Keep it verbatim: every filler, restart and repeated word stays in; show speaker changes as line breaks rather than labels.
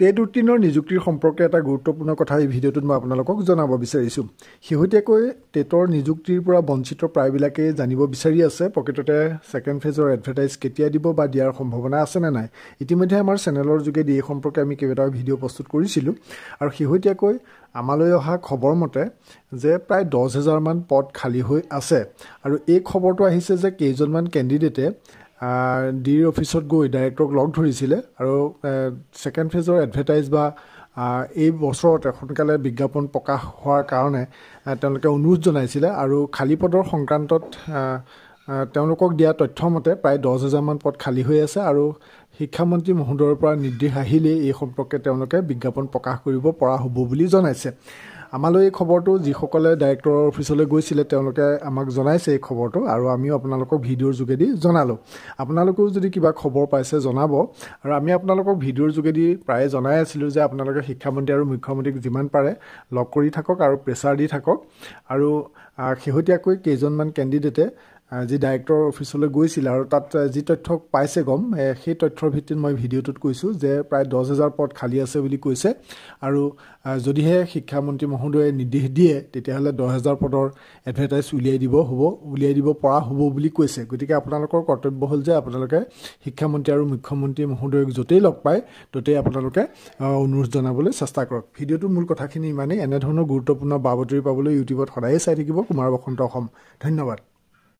TET উত্তীৰ্ণৰ নিযুক্তিৰ সম্পৰ্কে এটা গুৰুত্বপূৰ্ণ কথা এই ভিডিঅ'টোত মই আপোনালোকক জনাব বিচাৰিছোঁ। শেহতীয়াকৈ টেটৰ নিযুক্তিৰ পৰা বঞ্চিত প্ৰায়বিলাকে জানিব বিচাৰি আছে প্ৰকৃততে ছেকেণ্ড ফেজৰ এডভাৰটাইজ কেতিয়া দিব বা দিয়াৰ সম্ভাৱনা আছে নে নাই। ইতিমধ্যে আমাৰ চেনেলৰ যোগেদি এই সম্পৰ্কে আমি কেইবাটাও ভিডিঅ' প্ৰস্তুত কৰিছিলোঁ আৰু শেহতীয়াকৈ আমালৈ অহা খবৰ মতে যে প্ৰায় দহ হাজাৰমান পদ খালী হৈ আছে আৰু এই খবৰটো আহিছে যে কেইজনমান কেণ্ডিডেটে ডিৰ অফিচত গৈ ডাইৰেক্টৰক লগ ধৰিছিলে আৰু ছেকেণ্ড ফেজৰ এডভাৰটাইজ বা এই বছৰত সোনকালে বিজ্ঞাপন প্ৰকাশ হোৱাৰ কাৰণে তেওঁলোকে অনুৰোধ জনাইছিলে আৰু খালী পদৰ সংক্ৰান্তত তেওঁলোকক দিয়া তথ্য মতে প্ৰায় দহ হাজাৰমান পদ খালী হৈ আছে আৰু শিক্ষামন্ত্ৰী মহোদয়ৰ পৰা নিৰ্দেশ আহিলেই এই সম্পৰ্কে তেওঁলোকে বিজ্ঞাপন প্ৰকাশ কৰিব পৰা হ'ব বুলি জনাইছে। আমালৈ এই খবৰটো যিসকলে ডাইৰেক্টৰৰ অফিচলৈ গৈছিলে তেওঁলোকে আমাক জনাইছে এই খবৰটো আৰু আমিও আপোনালোকক ভিডিঅ'ৰ যোগেদি জনালোঁ। আপোনালোকেও যদি কিবা খবৰ পাইছে জনাব আৰু আমি আপোনালোকক ভিডিঅ'ৰ যোগেদি প্ৰায়ে জনাই আছিলোঁ যে আপোনালোকে শিক্ষামন্ত্ৰী আৰু মুখ্যমন্ত্ৰীক যিমান পাৰে লগ কৰি থাকক আৰু প্ৰেছাৰ দি থাকক আৰু শেহতীয়াকৈ কেইজনমান কেণ্ডিডেটে যি ডাইৰেক্টৰৰ অফিচলৈ গৈছিল আৰু তাত যি তথ্য পাইছে গম সেই তথ্যৰ ভিত্তিত মই ভিডিঅ'টোত কৈছোঁ যে প্ৰায় দহ হাজাৰ পদ খালী আছে বুলি কৈছে আৰু যদিহে শিক্ষামন্ত্ৰী মহোদয়ে নিৰ্দেশ দিয়ে তেতিয়াহ'লে দহ হাজাৰ পদৰ এডভাৰটাইজ উলিয়াই দিব হ'ব উলিয়াই দিব পৰা হ'ব বুলি কৈছে। গতিকে আপোনালোকৰ কৰ্তব্য হ'ল যে আপোনালোকে শিক্ষামন্ত্ৰী আৰু মুখ্যমন্ত্ৰী মহোদয়ক য'তেই লগ পায় ত'তেই আপোনালোকে অনুৰোধ জনাবলৈ চেষ্টা কৰক। ভিডিঅ'টোৰ মূল কথাখিনি ইমানেই। এনেধৰণৰ গুৰুত্বপূৰ্ণ বা বাতৰি পাবলৈ ইউটিউবত সদায়ে চাই থাকিব কুমাৰ বসন্ত অসম। ধন্যবাদ।